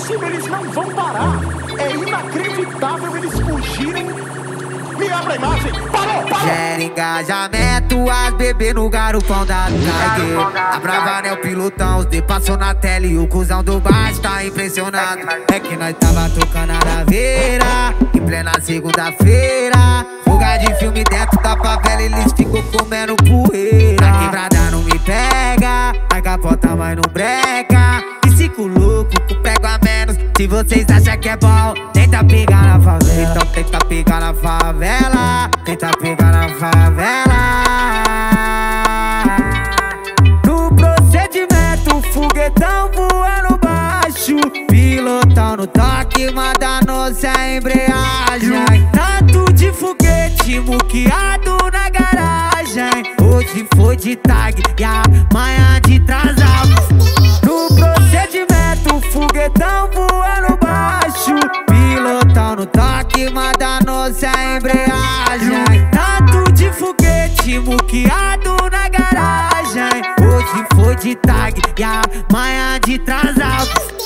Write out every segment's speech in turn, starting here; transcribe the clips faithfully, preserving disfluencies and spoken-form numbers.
cima eles não vão parar. É inacreditável eles fugirem. Me abre a imagem. Parou, parou. Gera engajamento, as bebê no garupão da Tiger. A brava né o pilotão, os de passou na tela e o cuzão do baixo tá impressionado. É que nós tava tocando a naveira em plena segunda-feira. Fuga de filme dentro da favela, eles ficam comendo poeira. A quebrada não me pega, a capota mas não breca. Psico louco, com prego a menos. Se vocês acham que é bom, tenta pegar na favela. Então tenta pegar na favela, tenta pegar na favela. No procedimento, foguetão voando baixo, pilotão no toque, mandando-se a embreagem. Tanto de foguete muqueado na garagem. Hoje foi de tag e amanhã de transal. No procedimento, foguetão voando baixo, pilotão no toque, mandando-se a embreagem. Tanto de foguete muqueado na garagem. Hoje foi de tag e amanhã de transal.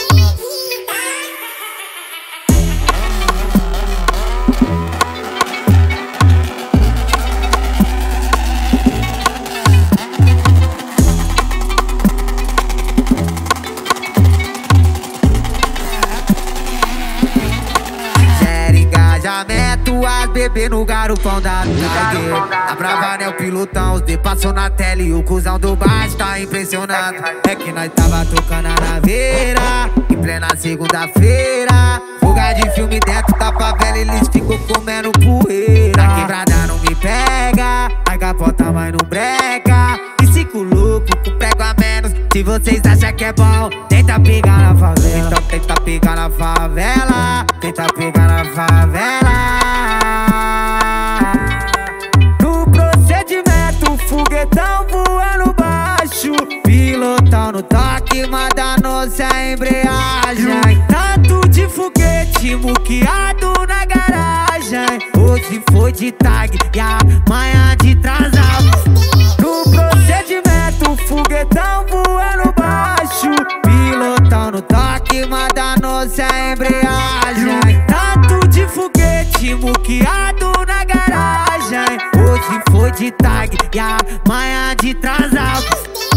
As bebê no garupão da Tiger. A brava né o pilotão, os de passou na tela e o cuzão do baixo tá impressionado. É que nós tava tocando a naveira em plena segunda-feira. Fuga de filme dentro da favela, eles ficam comendo poeira. A quebrada não me pega, a capota mas não breca. Psico louco, com prego a menos. Se vocês acham que é bom, tenta pegar na favela. Então tenta pegar na favela, tenta pegar na favela. No procedimento, foguetão voando baixo, pilotão no toque, mandando-se a embreagem. Tanto de foguete muqueado na garagem. Hoje foi de tag e amanhã de transal. No procedimento, foguetão voando baixo, pilotão no toque, mandando-se a embreagem. Tanto de foguete muqueado na garagem. Hoje foi de tag e amanhã de transal.